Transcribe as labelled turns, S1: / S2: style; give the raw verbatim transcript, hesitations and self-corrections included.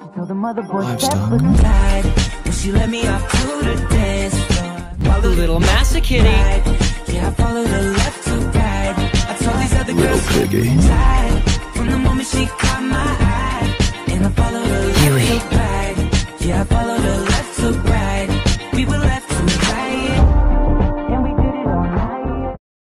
S1: Told the mother boy
S2: Life's
S1: step
S2: done.
S1: aside when she let me off to the dance floor.
S3: While the little massa kitty,
S1: yeah, I followed her left to right. I told these other
S2: Little
S1: girls to
S2: piggy.
S1: tight from the moment she caught my eye. And I followed her left to right. Yeah, I followed her left to right. We were left